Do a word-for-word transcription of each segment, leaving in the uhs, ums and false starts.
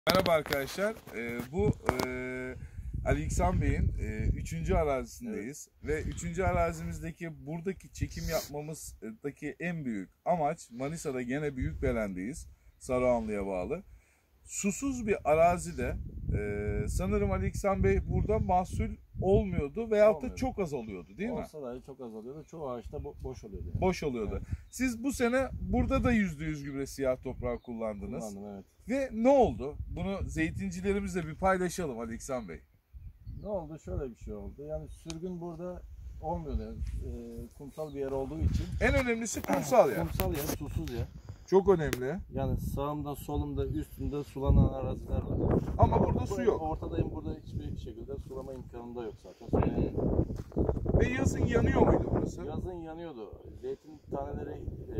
Merhaba arkadaşlar. Ee, bu e, Ali İhsan Bey'in e, üçüncü arazisindeyiz. Evet. Ve üçüncü arazimizdeki buradaki çekim yapmamızdaki en büyük amaç Manisa'da gene Büyükbelen'deyiz. Saruhanlı'ya bağlı. Susuz bir arazide e, sanırım Ali İhsan Bey burada mahsul olmuyordu veyahut da çok az oluyordu değil mi? Olsa dahi çok az oluyordu. Çoğu ağaçta bo boş oluyordu. Yani. Boş oluyordu. Evet. Siz bu sene burada da yüzde yüz gübre siyah toprağı kullandınız. Kullandım, evet. Ve ne oldu? Bunu zeytincilerimizle bir paylaşalım Ali İhsan Bey. Ne oldu? Şöyle bir şey oldu. Yani sürgün burada olmuyordu. Yani, e, kumsal bir yer olduğu için. En önemlisi kumsal yer. Kumsal yer, susuz yer. Çok önemli. Yani sağımda, solumda, üstünde sulanan araziler var. Ama burada su yok. Ortadayım, burada hiçbir şekilde sulama imkanı da yok zaten. Ve yazın yanıyor muydu burası? Yazın yanıyordu. Zeytin taneleri e,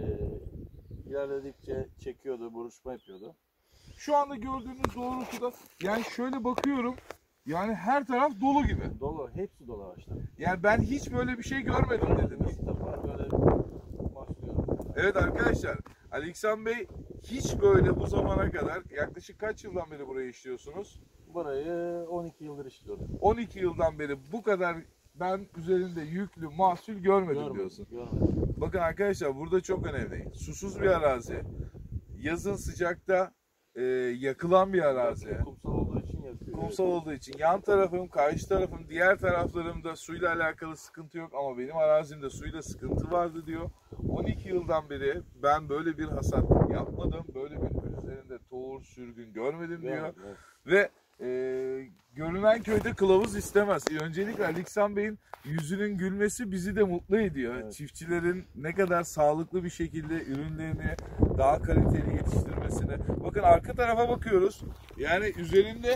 ilerledikçe çekiyordu, buruşma yapıyordu. Şu anda gördüğünüz doğrultuda yani şöyle bakıyorum. Yani her taraf dolu gibi. Dolu, hepsi dolu ağaçlar. Yani ben hiç böyle bir şey görmedim dediniz. İlk defa böyle başlıyorum. Evet arkadaşlar, Ali İhsan Bey hiç böyle bu zamana kadar yaklaşık kaç yıldan beri burayı işliyorsunuz? Burayı on iki yıldır işliyorum. on iki yıldan beri bu kadar ben üzerinde yüklü mahsul görmedim, görmedim diyorsun. Görmedim. Bakın arkadaşlar burada çok önemli. Susuz bir arazi. Yazın sıcakta e, yakılan bir arazi. Kumsal olduğu için yakıyor. Kumsal olduğu için. Yan tarafım, karşı tarafım, diğer taraflarımda suyla alakalı sıkıntı yok ama benim arazimde suyla sıkıntı vardı diyor. on iki yıldan beri ben böyle bir hasat yapmadım. Böyle bir üzerinde tohum, sürgün görmedim diyor. Evet, evet. Ve e, görünen köyde kılavuz istemez. Öncelikle Ali İhsan Bey'in yüzünün gülmesi bizi de mutlu ediyor. Evet. Çiftçilerin ne kadar sağlıklı bir şekilde ürünlerini daha kaliteli yetiştirmesine. Bakın arka tarafa bakıyoruz. Yani üzerinde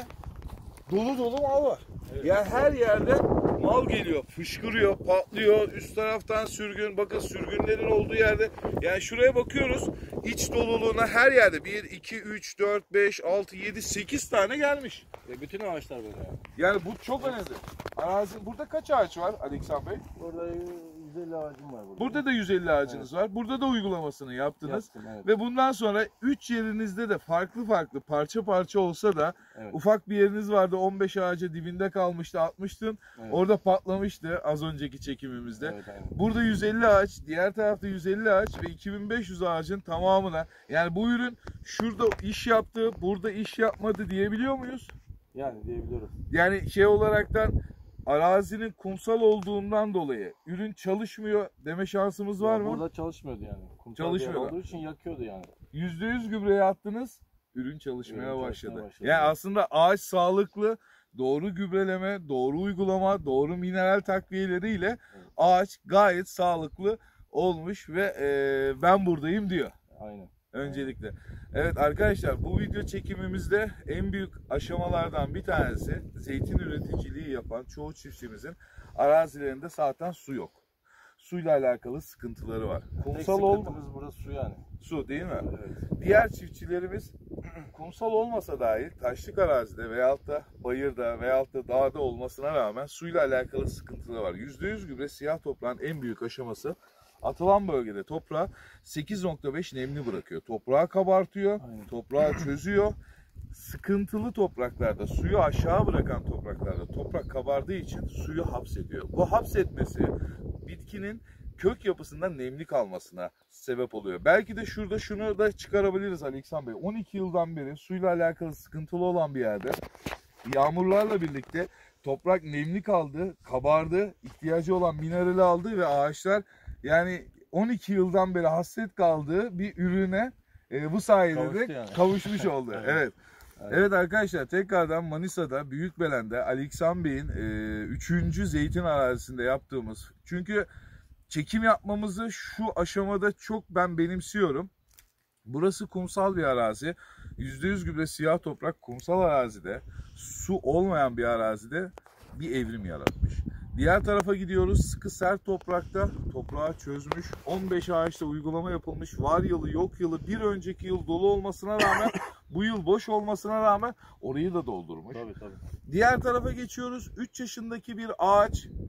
dolu dolu mal var. Evet. Yani her yerde mal geliyor, fışkırıyor, patlıyor. Üst taraftan sürgün, bakın sürgünlerin olduğu yerde. Yani şuraya bakıyoruz. İç doluluğuna her yerde bir, iki, üç, dört, beş, altı, yedi, sekiz tane gelmiş. Ve bütün ağaçlar böyle yani. Yani bu çok önemli. Arazi, burada kaç ağaç var Ali İhsan Bey? Burada yüz elli ağacım var burada. Burada da yüz elli ağacınız evet. var. Burada da uygulamasını yaptınız. Yaptım, evet. Ve bundan sonra üç yerinizde de farklı farklı parça parça olsa da evet. Ufak bir yeriniz vardı, on beş ağaca dibinde kalmıştı, atmıştın. Evet. Orada patlamıştı az önceki çekimimizde. Evet, burada yüz elli ağaç, diğer tarafta yüz elli ağaç ve iki bin beş yüz ağacın tamamına. Yani bu ürün şurada iş yaptı, burada iş yapmadı diyebiliyor muyuz? Yani diyebiliyorum. Yani şey olaraktan arazinin kumsal olduğundan dolayı ürün çalışmıyor deme şansımız var ya mı? Burada çalışmıyordu yani. Kumsal çalışmıyordu. olduğu için yakıyordu yani. yüzde yüz gübreye attınız, ürün çalışmaya ürün başladı. başladı. Yani aslında ağaç sağlıklı, doğru gübreleme, doğru uygulama, doğru mineral takviyeleriyle evet. Ağaç gayet sağlıklı olmuş ve e, ben buradayım diyor. Aynen. Öncelikle. Evet arkadaşlar, bu video çekimimizde en büyük aşamalardan bir tanesi zeytin üreticiliği yapan çoğu çiftçimizin arazilerinde zaten su yok. Suyla alakalı sıkıntıları var. Kumsal olmamız burası su yani. Su değil mi? Evet. Diğer çiftçilerimiz kumsal olmasa dahi taşlık arazide veyahut da bayırda veyahut da dağda olmasına rağmen suyla alakalı sıkıntıları var. yüzde yüz gübre siyah toprağın en büyük aşaması atılan bölgede toprağı sekiz nokta beş nemli bırakıyor. Toprağı kabartıyor, aynen. Toprağı çözüyor. Sıkıntılı topraklarda, suyu aşağı bırakan topraklarda toprak kabardığı için suyu hapsediyor. Bu hapsetmesi bitkinin kök yapısından nemli kalmasına sebep oluyor. Belki de şurada şunu da çıkarabiliriz Ali İhsan Bey. on iki yıldan beri suyla alakalı sıkıntılı olan bir yerde yağmurlarla birlikte toprak nemli kaldı, kabardı, ihtiyacı olan minerali aldı ve ağaçlar yani on iki yıldan beri hasret kaldığı bir ürüne e, bu sayede de yani. Kavuşmuş oldu. Evet. Evet. Evet. Evet arkadaşlar, tekrardan Manisa'da Büyükbelen'de Ali İhsan Bey'in e, üçüncü zeytin arazisinde yaptığımız, çünkü çekim yapmamızı şu aşamada çok ben benimsiyorum. Burası kumsal bir arazi. yüzde yüz gübre siyah toprak kumsal arazide, su olmayan bir arazide bir evrim yaratmış. Diğer tarafa gidiyoruz. Sıkı sert toprakta toprağı çözmüş. on beş ağaçta uygulama yapılmış. Var yılı yok yılı bir önceki yıl dolu olmasına rağmen bu yıl boş olmasına rağmen orayı da doldurmuş. Tabii, tabii. Diğer tarafa geçiyoruz. üç yaşındaki bir ağaç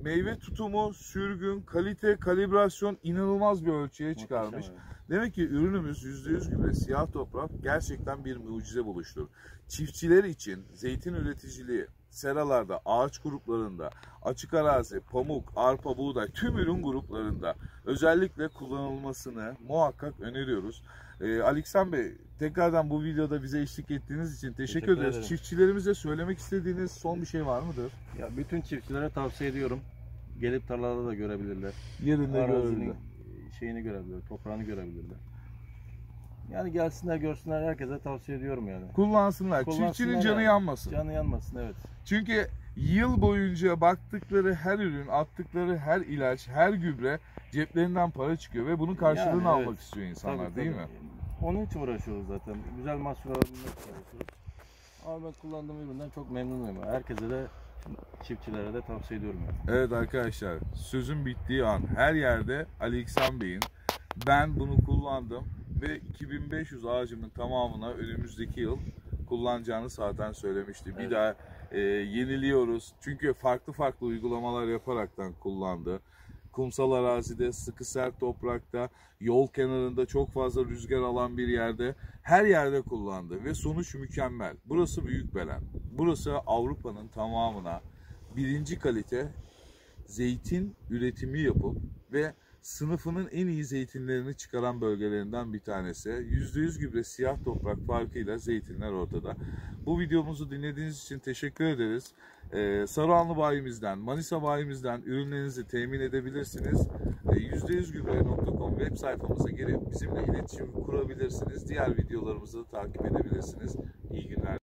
meyve tutumu, sürgün, kalite, kalibrasyon inanılmaz bir ölçüye çıkarmış. Demek ki ürünümüz yüzde yüz gübre siyah toprak gerçekten bir mucize buluştur. Çiftçiler için zeytin üreticiliği, seralarda, ağaç gruplarında, açık arazi, pamuk, arpa, buğday tüm ürün gruplarında özellikle kullanılmasını muhakkak öneriyoruz. Ee, Aleksan Bey, tekrardan bu videoda bize eşlik ettiğiniz için teşekkür, Teşekkür ederiz. ederim. Çiftçilerimize söylemek istediğiniz son bir şey var mıdır? Ya bütün çiftçilere tavsiye ediyorum. Gelip tarlada da görebilirler. Yerinde Arazinin görüldü. şeyini görebilirler, toprağını görebilirler. Yani gelsinler görsünler, herkese tavsiye ediyorum yani. Kullansınlar. Kullansınlar Çiftçinin canı yani. yanmasın. Canı yanmasın, evet. Çünkü yıl boyunca baktıkları her ürün, attıkları her ilaç, her gübre ceplerinden para çıkıyor ve bunun karşılığını Yani almak evet. istiyor insanlar, Tabii, değil tabii. mi? Onun için uğraşıyoruz zaten. Güzel mahsul alabilmek için uğraşıyoruz. Ama ben kullandığım üründen çok memnunum. Herkese de, çiftçilere de tavsiye ediyorum yani. Evet arkadaşlar, sözün bittiği an her yerde Aleksan Bey'in ben bunu kullandım ve iki bin beş yüz ağacımın tamamına önümüzdeki yıl kullanacağını zaten söylemişti. Bir Evet. daha e, yeniliyoruz. Çünkü farklı farklı uygulamalar yaparaktan kullandı. Kumsal arazide, sıkı sert toprakta, yol kenarında çok fazla rüzgar alan bir yerde, her yerde kullandı ve sonuç mükemmel. Burası Büyükbelen. Burası Avrupa'nın tamamına birinci kalite zeytin üretimi yapıp ve sınıfının en iyi zeytinlerini çıkaran bölgelerinden bir tanesi. yüzde yüz gübre siyah toprak farkıyla zeytinler ortada. Bu videomuzu dinlediğiniz için teşekkür ederiz. Ee, Saruhanlı bayimizden, Manisa bayimizden ürünlerinizi temin edebilirsiniz. Ee, yüzde yüz gübre nokta com web sayfamıza girip bizimle iletişim kurabilirsiniz. Diğer videolarımızı da takip edebilirsiniz. İyi günler.